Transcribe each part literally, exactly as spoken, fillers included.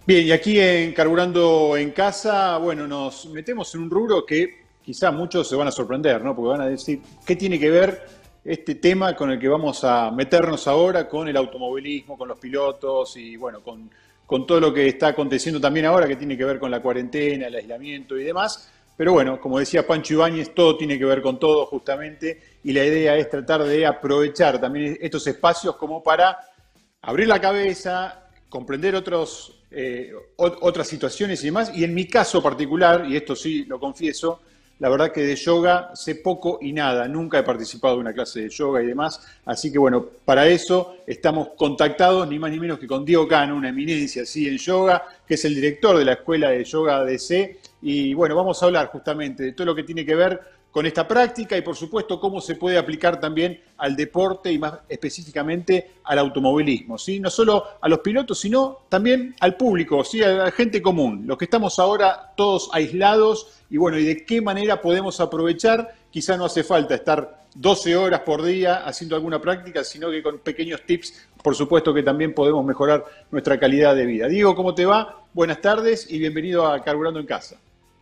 Bien, y aquí en Carburando en Casa, bueno, nos metemos en un rubro que quizá muchos se van a sorprender, ¿no? Porque van a decir, ¿qué tiene que ver este tema con el que vamos a meternos ahora con el automovilismo, con los pilotos y, bueno, con, con todo lo que está aconteciendo también ahora que tiene que ver con la cuarentena, el aislamiento y demás? Pero bueno, como decía Pancho Ibáñez, todo tiene que ver con todo justamente y la idea es tratar de aprovechar también estos espacios como para abrir la cabeza, comprender otros, eh, otras situaciones y demás. Y en mi caso particular, y esto sí lo confieso, la verdad que de yoga sé poco y nada. Nunca he participado de una clase de yoga y demás. Así que bueno, para eso estamos contactados ni más ni menos que con Diego Cano, una eminencia así en yoga, que es el director de la Escuela de Yoga D C. Y bueno, vamos a hablar justamente de todo lo que tiene que ver con esta práctica y por supuesto cómo se puede aplicar también al deporte y más específicamente al automovilismo, ¿sí? No solo a los pilotos, sino también al público, ¿sí? A la gente común, los que estamos ahora todos aislados y bueno, y de qué manera podemos aprovechar. Quizá no hace falta estar doce horas por día haciendo alguna práctica, sino que con pequeños tips, por supuesto que también podemos mejorar nuestra calidad de vida. Diego, ¿cómo te va? Buenas tardes y bienvenido a Carburando en Casa.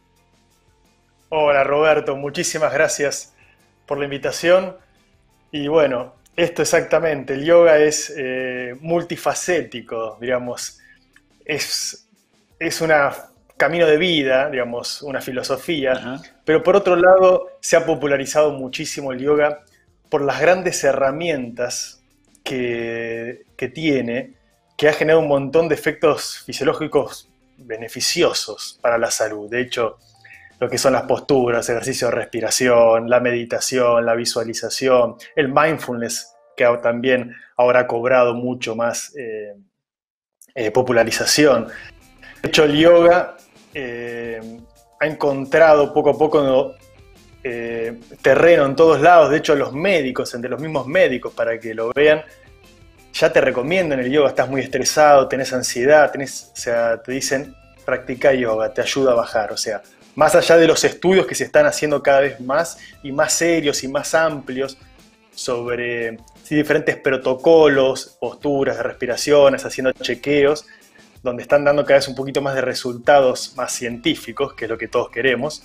Hola Roberto, muchísimas gracias por la invitación. Y bueno, esto exactamente, el yoga es eh, multifacético, digamos, es, es un camino de vida, digamos, una filosofía, Ajá. pero por otro lado se ha popularizado muchísimo el yoga por las grandes herramientas que, que tiene, que ha generado un montón de efectos fisiológicos beneficiosos para la salud. De hecho, lo que son las posturas, ejercicios de respiración, la meditación, la visualización, el mindfulness, que también ahora ha cobrado mucho más eh, eh, popularización. De hecho, el yoga eh, ha encontrado poco a poco eh, terreno en todos lados. De hecho, los médicos, entre los mismos médicos, para que lo vean, ya te recomiendan el yoga. Estás muy estresado, tenés ansiedad, tenés, o sea, te dicen, practica yoga, te ayuda a bajar, o sea, más allá de los estudios que se están haciendo cada vez más y más serios y más amplios sobre sí, diferentes protocolos, posturas de respiraciones, haciendo chequeos, donde están dando cada vez un poquito más de resultados más científicos, que es lo que todos queremos.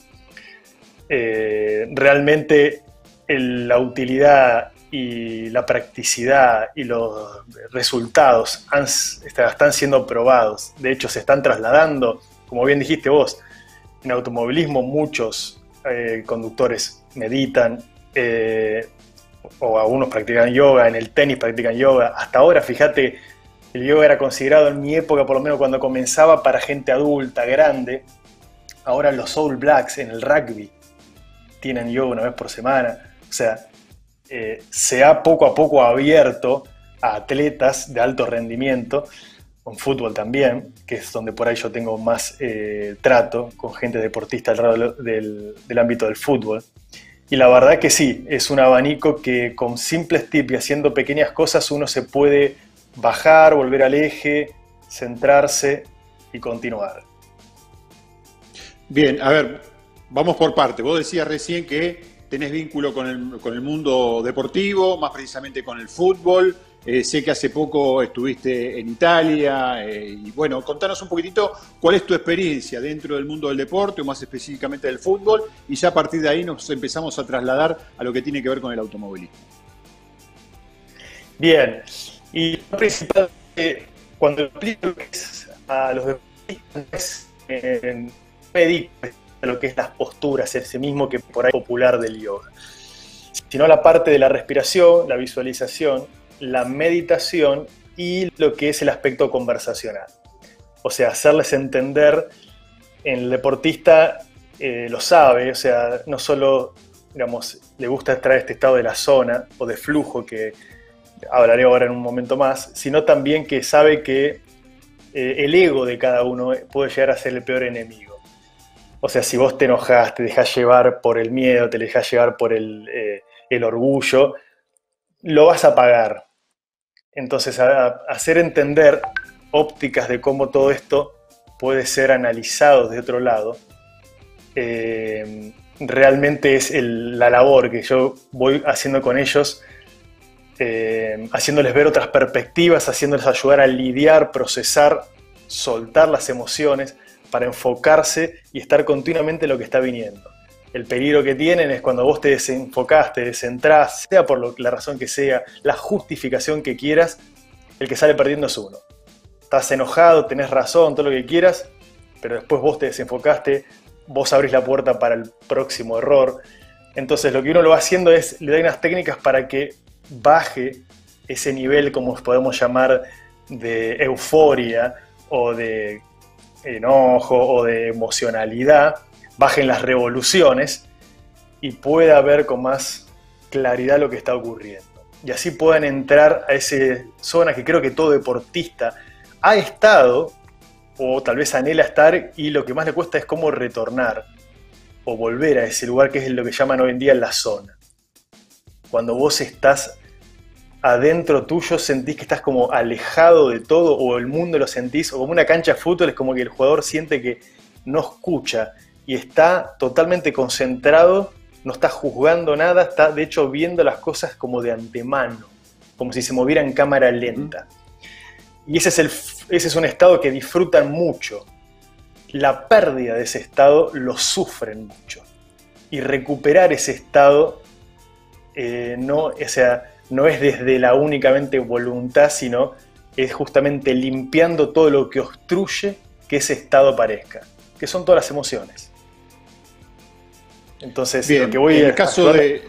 Eh, realmente el, la utilidad y la practicidad y los resultados han, están siendo probados. De hecho, se están trasladando, como bien dijiste vos, en automovilismo muchos eh, conductores meditan, eh, o algunos practican yoga, en el tenis practican yoga. Hasta ahora, fíjate, el yoga era considerado en mi época, por lo menos cuando comenzaba, para gente adulta, grande. Ahora los All Blacks en el rugby tienen yoga una vez por semana. O sea, eh, se ha poco a poco abierto a atletas de alto rendimiento, con fútbol también, que es donde por ahí yo tengo más eh, trato con gente deportista alrededor del, del ámbito del fútbol. Y la verdad que sí, es un abanico que con simples tips y haciendo pequeñas cosas uno se puede bajar, volver al eje, centrarse y continuar. Bien, a ver, vamos por parte. Vos decías recién que tenés vínculo con el, con el mundo deportivo, más precisamente con el fútbol. Eh, sé que hace poco estuviste en Italia eh, y bueno, contanos un poquitito cuál es tu experiencia dentro del mundo del deporte o más específicamente del fútbol y ya a partir de ahí nos empezamos a trasladar a lo que tiene que ver con el automovilismo. Bien, y lo principal, eh, cuando explico a los deportistas, eh, me dedico a lo que es las posturas, ese mismo que por ahí es popular del yoga, sino la parte de la respiración, la visualización, la meditación y lo que es el aspecto conversacional. O sea, hacerles entender, el deportista eh, lo sabe, o sea, no solo, digamos, le gusta extraer este estado de la zona o de flujo que hablaré ahora en un momento más, sino también que sabe que eh, el ego de cada uno puede llegar a ser el peor enemigo. O sea, si vos te enojás, te dejás llevar por el miedo, te dejás llevar por el, eh, el orgullo, lo vas a pagar. Entonces, a, a hacer entender ópticas de cómo todo esto puede ser analizado de otro lado, eh, realmente es el, la labor que yo voy haciendo con ellos, eh, haciéndoles ver otras perspectivas, haciéndoles ayudar a lidiar, procesar soltar las emociones, para enfocarse y estar continuamente en lo que está viniendo. El peligro que tienen es cuando vos te desenfocás, te descentrás, sea por lo, la razón que sea, la justificación que quieras, el que sale perdiendo es uno. Estás enojado, tenés razón, todo lo que quieras, pero después vos te desenfocaste, vos abrís la puerta para el próximo error. Entonces lo que uno lo va haciendo es, le da unas técnicas para que baje ese nivel, como podemos llamar, de euforia o de enojo o de emocionalidad, bajen las revoluciones y pueda ver con más claridad lo que está ocurriendo. Y así puedan entrar a esa zona que creo que todo deportista ha estado o tal vez anhela estar, y lo que más le cuesta es cómo retornar o volver a ese lugar que es lo que llaman hoy en día la zona. Cuando vos estás adentro tuyo, sentís que estás como alejado de todo, o el mundo lo sentís, o como una cancha de fútbol, es como que el jugador siente que no escucha y está totalmente concentrado, no está juzgando nada, está de hecho viendo las cosas como de antemano, como si se moviera en cámara lenta. Y ese es, el, ese es un estado que disfrutan mucho. La pérdida de ese estado lo sufren mucho. Y recuperar ese estado eh, no, o sea, no es desde la únicamente voluntad, sino es justamente limpiando todo lo que obstruye que ese estado aparezca, que son todas las emociones. Entonces, bien, lo que voy en a el caso actuar... de...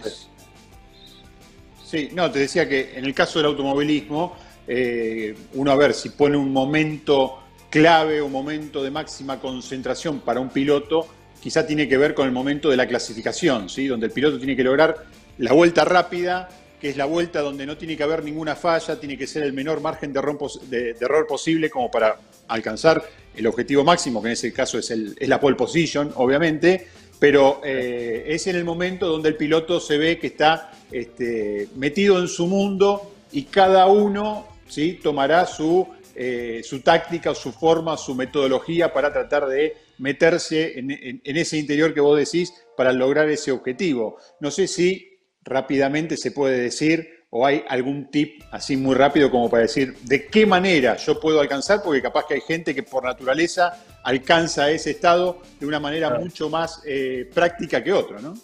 Sí, no, te decía que en el caso del automovilismo, eh, uno a ver si pone un momento clave, un momento de máxima concentración para un piloto, quizá tiene que ver con el momento de la clasificación, ¿sí? Donde el piloto tiene que lograr la vuelta rápida, que es la vuelta donde no tiene que haber ninguna falla, tiene que ser el menor margen de, de, de error posible como para alcanzar el objetivo máximo, que en ese caso es, el, es la pole position, obviamente, pero eh, es en el momento donde el piloto se ve que está este, metido en su mundo y cada uno, ¿sí?, tomará su, eh, su táctica, su forma, su metodología para tratar de meterse en, en, en ese interior que vos decís para lograr ese objetivo. No sé si rápidamente se puede decir, o hay algún tip así muy rápido como para decir de qué manera yo puedo alcanzar, porque capaz que hay gente que por naturaleza alcanza ese estado de una manera claro. mucho más eh, práctica que otro, ¿no?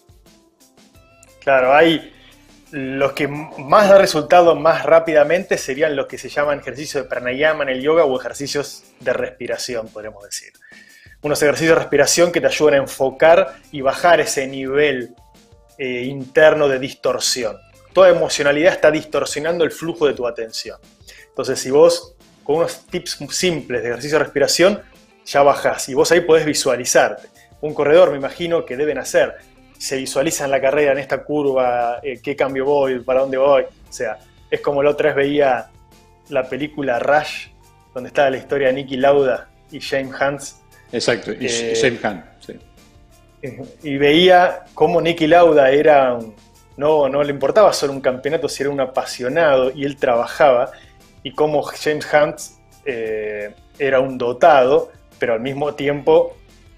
Claro, hay los que más dan resultado más rápidamente serían los que se llaman ejercicios de pranayama en el yoga o ejercicios de respiración, podríamos decir. Unos ejercicios de respiración que te ayudan a enfocar y bajar ese nivel Eh, interno de distorsión. Toda emocionalidad está distorsionando el flujo de tu atención. Entonces, si vos con unos tips simples de ejercicio de respiración ya bajás y vos ahí podés visualizarte. Un corredor, me imagino que deben hacer, se visualiza en la carrera, en esta curva, eh, qué cambio voy, para dónde voy. O sea, es como la otra vez veía la película Rush, donde estaba la historia de Niki Lauda y James Hunt. Exacto, y eh, James Hunt, sí. Y veía cómo Niki Lauda era un, no, no le importaba solo un campeonato, si era un apasionado y él trabajaba, y cómo James Hunt eh, era un dotado, pero al mismo tiempo,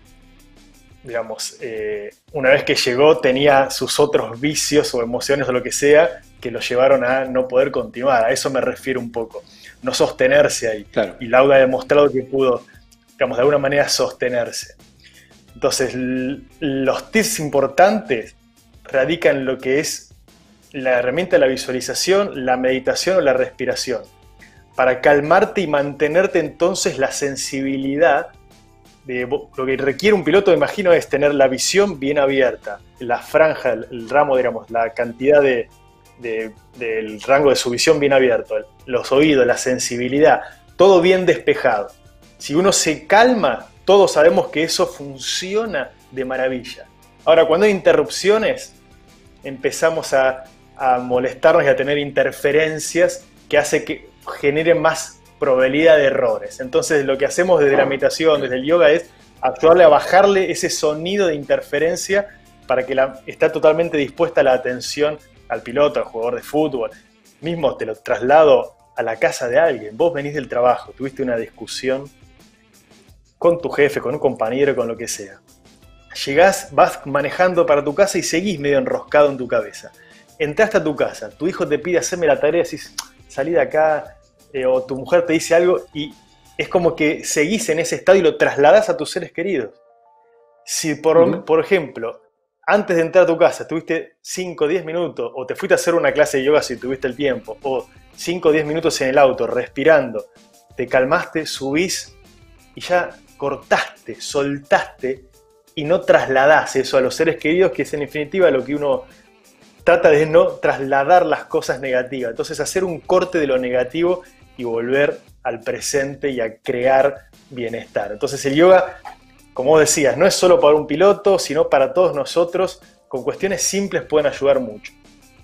digamos, eh, una vez que llegó tenía sus otros vicios o emociones o lo que sea que lo llevaron a no poder continuar. A eso me refiero un poco, no sostenerse ahí. Claro. Y Lauda ha demostrado que pudo, digamos, de alguna manera sostenerse. Entonces, los tips importantes radican en lo que es la herramienta de la visualización, la meditación o la respiración. Para calmarte y mantenerte entonces la sensibilidad de lo que requiere un piloto, me imagino, es tener la visión bien abierta, la franja, el ramo, digamos, la cantidad de, de, del rango de su visión bien abierto, los oídos, la sensibilidad, todo bien despejado. Si uno se calma, todos sabemos que eso funciona de maravilla. Ahora, cuando hay interrupciones, empezamos a, a molestarnos y a tener interferencias que hace que generen más probabilidad de errores. Entonces, lo que hacemos desde la meditación, desde el yoga, es ayudarle a bajarle ese sonido de interferencia para que la, está totalmente dispuesta la atención al piloto, al jugador de fútbol. Mismo te lo traslado a la casa de alguien. Vos venís del trabajo, tuviste una discusión con tu jefe, con un compañero, con lo que sea. Llegás, vas manejando para tu casa y seguís medio enroscado en tu cabeza. Entraste a tu casa, tu hijo te pide hacerme la tarea, decís, salí de acá, eh, o tu mujer te dice algo y es como que seguís en ese estado y lo trasladás a tus seres queridos. Si, por, uh-huh. por ejemplo, antes de entrar a tu casa tuviste cinco o diez minutos, o te fuiste a hacer una clase de yoga si tuviste el tiempo, o cinco o diez minutos en el auto, respirando, te calmaste, subís y ya cortaste, soltaste y no trasladás eso a los seres queridos, que es en definitiva lo que uno trata de no trasladar las cosas negativas. Entonces hacer un corte de lo negativo y volver al presente y a crear bienestar. Entonces el yoga, como vos decías, no es solo para un piloto, sino para todos nosotros. Con cuestiones simples pueden ayudar mucho.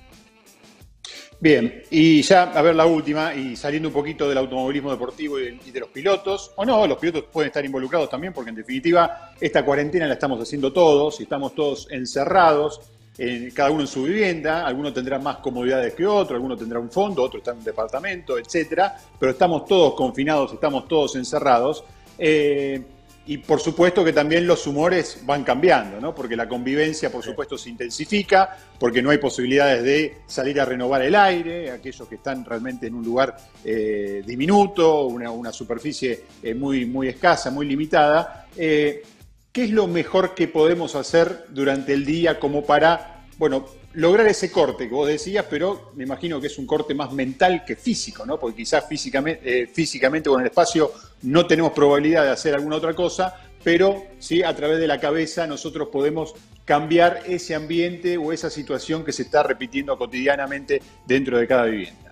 Bien, y ya, a ver, la última, y saliendo un poquito del automovilismo deportivo y de, y de los pilotos, o no, los pilotos pueden estar involucrados también, porque en definitiva esta cuarentena la estamos haciendo todos, y estamos todos encerrados, eh, cada uno en su vivienda, algunos tendrán más comodidades que otro, alguno tendrá un fondo, otro está en un departamento, etcétera, pero estamos todos confinados, estamos todos encerrados, eh, y por supuesto que también los humores van cambiando, ¿no? Porque la convivencia, por supuesto, se intensifica, porque no hay posibilidades de salir a renovar el aire, aquellos que están realmente en un lugar eh, diminuto, una, una superficie eh, muy, muy escasa, muy limitada. Eh, ¿Qué es lo mejor que podemos hacer durante el día como para, bueno, lograr ese corte que vos decías, pero me imagino que es un corte más mental que físico, ¿no? Porque quizás físicamente, eh, físicamente con el espacio no tenemos probabilidad de hacer alguna otra cosa, pero sí a través de la cabeza nosotros podemos cambiar ese ambiente o esa situación que se está repitiendo cotidianamente dentro de cada vivienda.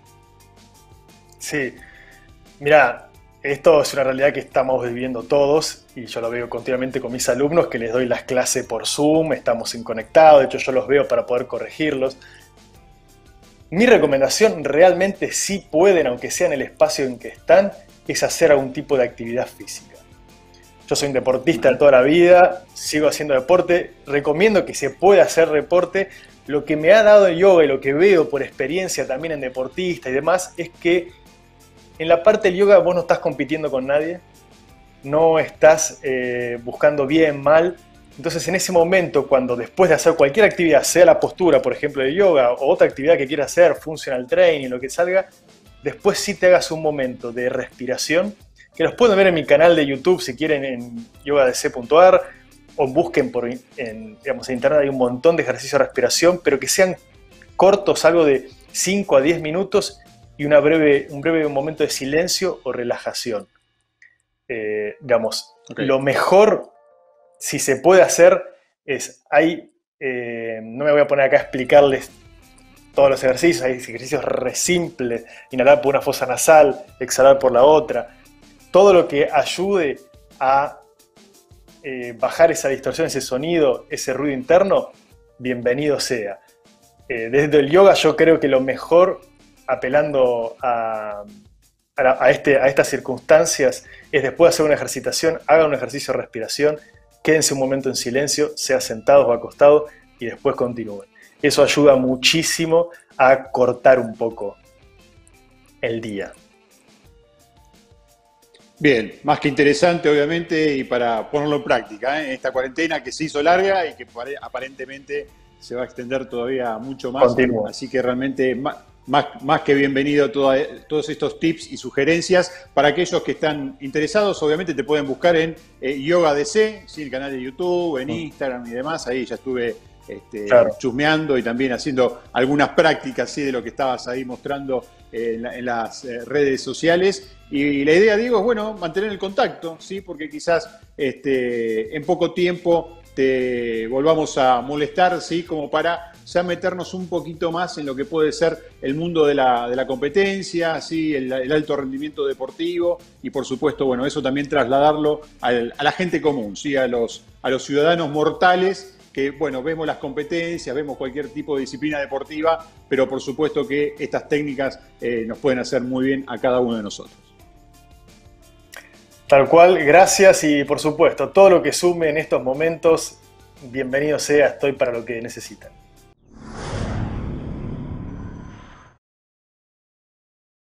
Sí, mirá, esto es una realidad que estamos viviendo todos y yo lo veo continuamente con mis alumnos, que les doy las clases por Zoom, estamos en conectado, de hecho yo los veo para poder corregirlos. Mi recomendación, realmente sí pueden, aunque sea en el espacio en que están, es hacer algún tipo de actividad física. Yo soy un deportista de toda la vida, sigo haciendo deporte, recomiendo que se pueda hacer deporte. Lo que me ha dado el yoga y lo que veo por experiencia también en deportistas y demás es que en la parte del yoga vos no estás compitiendo con nadie, no estás eh, buscando bien, mal. Entonces en ese momento, cuando después de hacer cualquier actividad, sea la postura, por ejemplo, de yoga, o otra actividad que quieras hacer, functional training, lo que salga, después sí te hagas un momento de respiración, que los pueden ver en mi canal de YouTube si quieren, en yoga d c punto a r, o busquen por en, digamos, en internet, hay un montón de ejercicios de respiración, pero que sean cortos, algo de cinco a diez minutos, y una breve, un breve momento de silencio o relajación. Eh, digamos, okay. Lo mejor, si se puede hacer, es, hay, eh, no me voy a poner acá a explicarles todos los ejercicios, hay ejercicios re simples, inhalar por una fosa nasal, exhalar por la otra, todo lo que ayude a eh, bajar esa distorsión, ese sonido, ese ruido interno, bienvenido sea. Eh, desde el yoga yo creo que lo mejor, apelando a, a, a, este, a estas circunstancias, es después de hacer una ejercitación, hagan un ejercicio de respiración, quédense un momento en silencio, sea sentados o acostados, y después continúen. Eso ayuda muchísimo a cortar un poco el día. Bien, más que interesante, obviamente, y para ponerlo en práctica, ¿eh? Esta cuarentena que se hizo larga y que aparentemente se va a extender todavía mucho más. Continúa. Así que realmente más, más, más que bienvenido toda, todos estos tips y sugerencias. Para aquellos que están interesados, obviamente te pueden buscar en eh, Yoga D C, ¿sí? El canal de YouTube, en Instagram y demás. Ahí ya estuve este, claro. chusmeando y también haciendo algunas prácticas, ¿sí? De lo que estabas ahí mostrando eh, en, la, en las eh, redes sociales. Y la idea, Diego, es bueno, mantener el contacto, ¿sí? Porque quizás este, en poco tiempo te volvamos a molestar, ¿sí? Como para ya meternos un poquito más en lo que puede ser el mundo de la, de la competencia, ¿sí? El, el alto rendimiento deportivo y, por supuesto, bueno, eso también trasladarlo al, a la gente común, ¿sí? A los, a los ciudadanos mortales que, bueno, vemos las competencias, vemos cualquier tipo de disciplina deportiva, pero por supuesto que estas técnicas eh, nos pueden hacer muy bien a cada uno de nosotros. Tal cual, gracias y por supuesto, todo lo que sume en estos momentos, bienvenido sea, estoy para lo que necesitan.